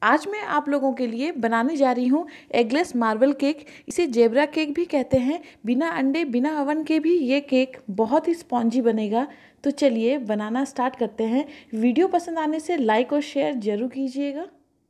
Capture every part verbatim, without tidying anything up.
आज मैं आप लोगों के लिए बनाने जा रही हूँ एगलेस मार्बल केक। इसे जेब्रा केक भी कहते हैं। बिना अंडे बिना ओवन के भी ये केक बहुत ही स्पॉन्जी बनेगा। तो चलिए बनाना स्टार्ट करते हैं। वीडियो पसंद आने से लाइक और शेयर ज़रूर कीजिएगा।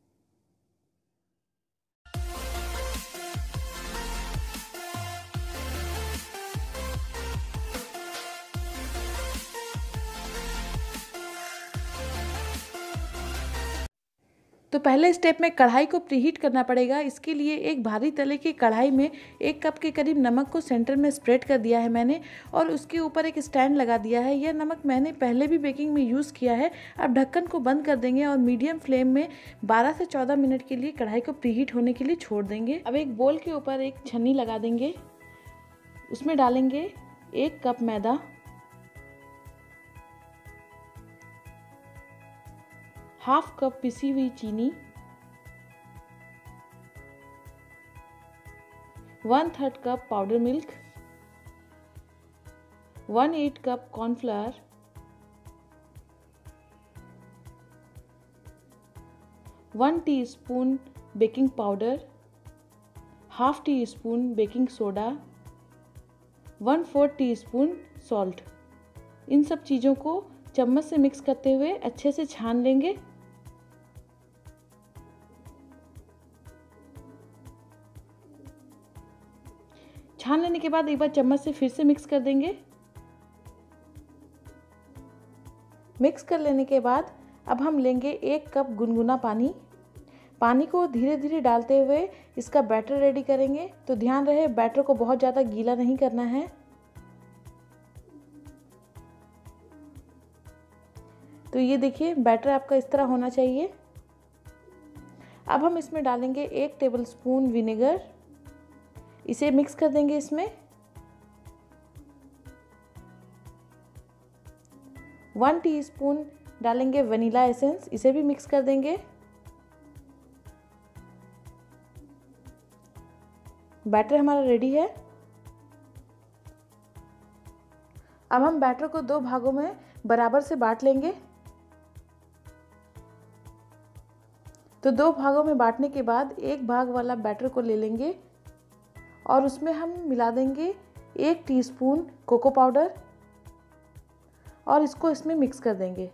तो पहले स्टेप में कढ़ाई को प्रीहीट करना पड़ेगा। इसके लिए एक भारी तले की कढ़ाई में एक कप के करीब नमक को सेंटर में स्प्रेड कर दिया है मैंने, और उसके ऊपर एक स्टैंड लगा दिया है। यह नमक मैंने पहले भी बेकिंग में यूज़ किया है। अब ढक्कन को बंद कर देंगे और मीडियम फ्लेम में बारह से चौदह मिनट के लिए कढ़ाई को प्रीहीट होने के लिए छोड़ देंगे। अब एक बोल के ऊपर एक छन्नी लगा देंगे, उसमें डालेंगे एक कप मैदा, हाफ कप पिसी हुई चीनी, one third cup powder milk, one eighth cup cornflour, one teaspoon baking powder, half teaspoon baking soda, one fourth teaspoon salt. इन सब चीज़ों को चम्मच से मिक्स करते हुए अच्छे से छान लेंगे। छान लेने के बाद एक बार चम्मच से फिर से मिक्स कर देंगे। मिक्स कर लेने के बाद अब हम लेंगे एक कप गुनगुना पानी। पानी को धीरे धीरे डालते हुए इसका बैटर रेडी करेंगे। तो ध्यान रहे बैटर को बहुत ज़्यादा गीला नहीं करना है। तो ये देखिए बैटर आपका इस तरह होना चाहिए। अब हम इसमें डालेंगे एक टेबलस्पून विनेगर। इसे मिक्स कर देंगे इसमें। वन टीस्पून डालेंगे वनीला एसेंस, इसे भी मिक्स कर देंगे। बैटर हमारा रेडी है। अब हम बैटर को दो भागों में बराबर से बांट लेंगे। तो दो भागों में बांटने के बाद एक भाग वाला बैटर को ले लेंगे और उसमें हम मिला देंगे एक टीस्पून कोको पाउडर और इसको इसमें मिक्स कर देंगे।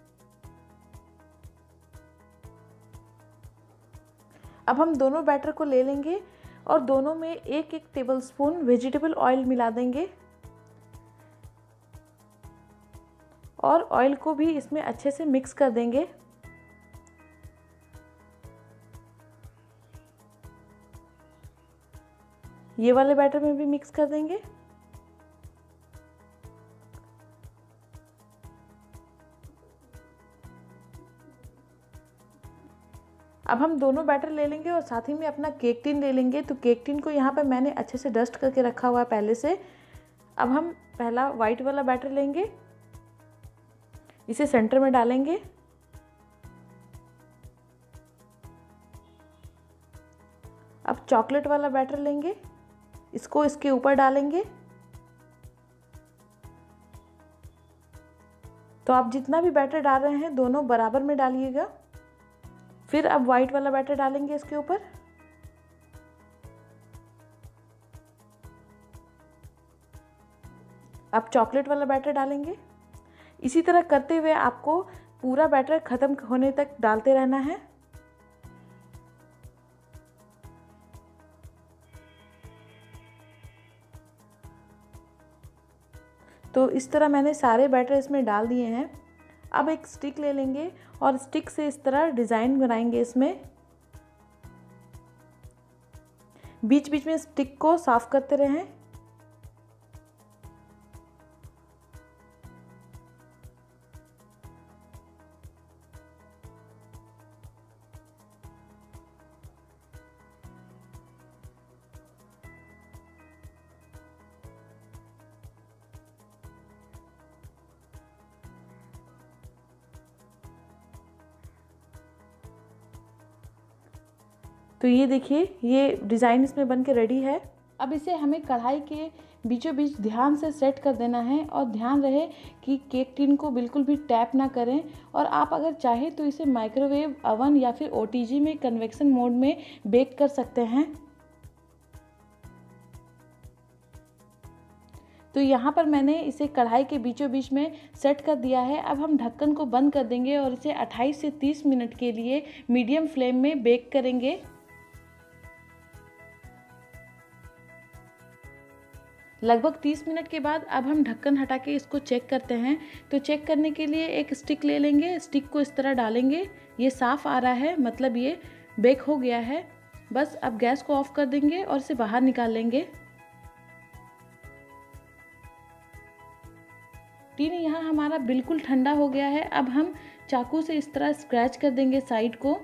अब हम दोनों बैटर को ले लेंगे और दोनों में एक एक टेबलस्पून वेजिटेबल ऑयल मिला देंगे और ऑयल को भी इसमें अच्छे से मिक्स कर देंगे। ये वाले बैटर में भी मिक्स कर देंगे। अब हम दोनों बैटर ले लेंगे और साथ ही में अपना केक टिन ले लेंगे। तो केक टिन को यहाँ पर मैंने अच्छे से डस्ट करके रखा हुआ है पहले से। अब हम पहला वाइट वाला बैटर लेंगे, इसे सेंटर में डालेंगे। अब चॉकलेट वाला बैटर लेंगे, इसको इसके ऊपर डालेंगे। तो आप जितना भी बैटर डाल रहे हैं दोनों बराबर में डालिएगा। फिर अब वाइट वाला बैटर डालेंगे इसके ऊपर। अब चॉकलेट वाला बैटर डालेंगे। इसी तरह करते हुए आपको पूरा बैटर खत्म होने तक डालते रहना है। तो इस तरह मैंने सारे बैटर इसमें डाल दिए हैं। अब एक स्टिक ले लेंगे और स्टिक से इस तरह डिज़ाइन बनाएंगे इसमें। बीच बीच में स्टिक को साफ करते रहें। तो ये देखिए ये डिज़ाइन इसमें बन के रेडी है। अब इसे हमें कढ़ाई के बीचों बीच ध्यान से सेट कर देना है और ध्यान रहे कि केक टिन को बिल्कुल भी टैप ना करें। और आप अगर चाहें तो इसे माइक्रोवेव अवन या फिर ओ टी जी में कन्वेक्शन मोड में बेक कर सकते हैं। तो यहाँ पर मैंने इसे कढ़ाई के बीचों बीच में सेट कर दिया है। अब हम ढक्कन को बंद कर देंगे और इसे अट्ठाईस से तीस मिनट के लिए मीडियम फ्लेम में बेक करेंगे। लगभग तीस मिनट के बाद अब हम ढक्कन हटा के इसको चेक करते हैं। तो चेक करने के लिए एक स्टिक ले लेंगे, स्टिक को इस तरह डालेंगे, ये साफ़ आ रहा है, मतलब ये बेक हो गया है। बस अब गैस को ऑफ कर देंगे और इसे बाहर निकाल लेंगे। टिन यहाँ हमारा बिल्कुल ठंडा हो गया है। अब हम चाकू से इस तरह स्क्रैच कर देंगे साइड को।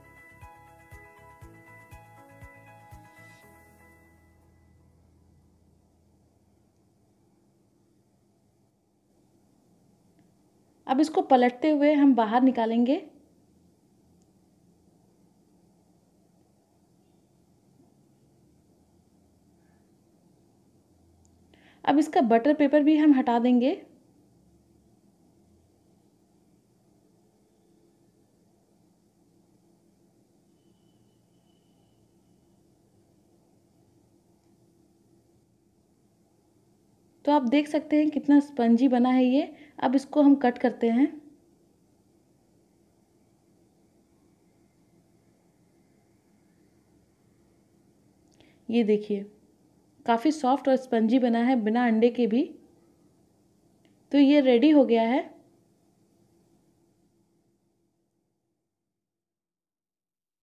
अब इसको पलटते हुए हम बाहर निकालेंगे। अब इसका बटर पेपर भी हम हटा देंगे। तो आप देख सकते हैं कितना स्पंजी बना है ये। अब इसको हम कट करते हैं। ये देखिए काफ़ी सॉफ्ट और स्पंजी बना है बिना अंडे के भी। तो ये रेडी हो गया है।